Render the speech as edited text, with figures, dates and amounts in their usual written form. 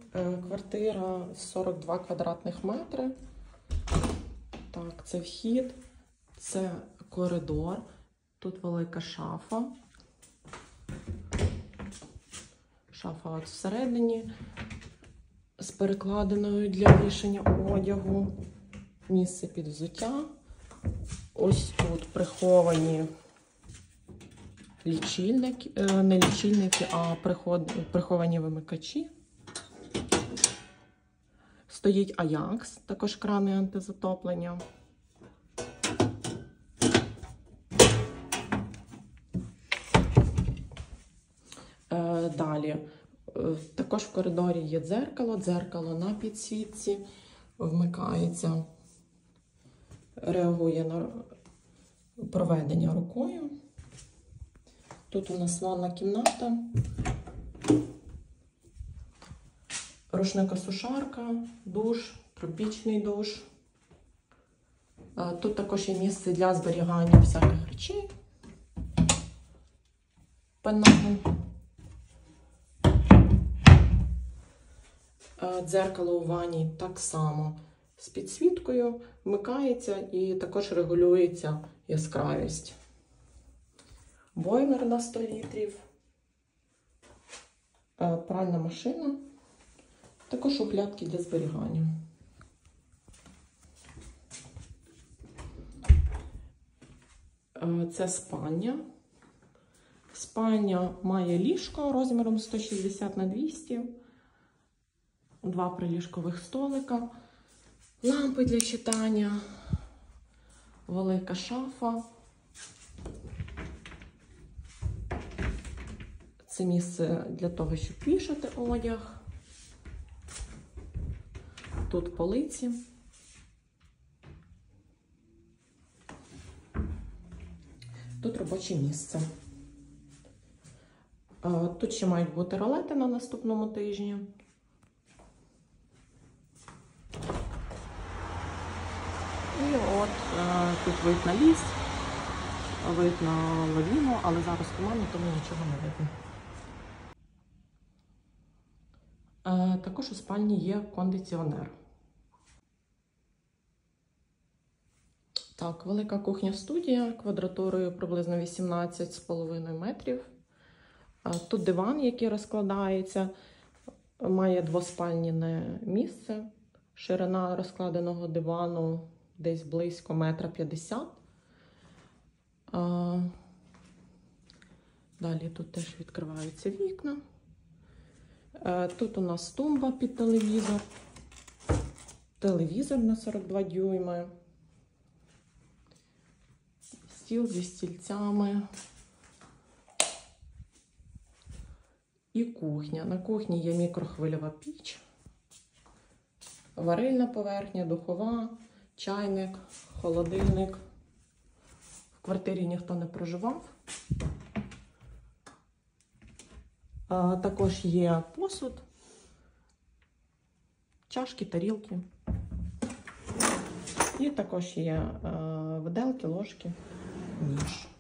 Квартира 42 квадратних метри. Так, це вхід, це коридор. Тут велика шафа. Шафа от всередині з перекладиною для вішання одягу. Місце під взуття. Ось тут приховані лічильники, не лічильники, а приховані вимикачі. Стоїть Аякс, також крани антизатоплення. Далі, також в коридорі є дзеркало, дзеркало на підсвітці, вмикається, реагує на проведення рукою. Тут у нас ванна кімната, рушникосушарка, душ, тропічний душ. Тут також є місце для зберігання всяких речей. Пенал. Дзеркало у ванні так само з підсвіткою, вмикається і також регулюється яскравість. Бойлер на 100 літрів, пральна машина, також шухлядки для зберігання. Це спальня. Спальня має ліжко розміром 160 на 200, 2 приліжкових столика, лампи для читання, велика шафа. Це місце для того, щоб вішати одяг. Тут полиці. Тут робоче місце. Тут ще мають бути ролети на наступному тижні. І от тут вид на ліс, вид на лавіну, але зараз туман, тому нічого не видно. Також у спальні є кондиціонер. Так, велика кухня-студія квадратурою приблизно 18,5 метрів. Тут диван, який розкладається, має двоспальне місце. Ширина розкладеного дивану десь близько 1,50 м. Далі тут теж відкриваються вікна. Тут у нас тумба під телевізор. Телевізор на 42 дюйми. Стіл зі стільцями. І кухня. На кухні є мікрохвильова піч, варильна поверхня, духова, чайник, холодильник. В квартирі ніхто не проживав. Також є посуд, чашки, тарілки. І також є виделки, ложки, ніж.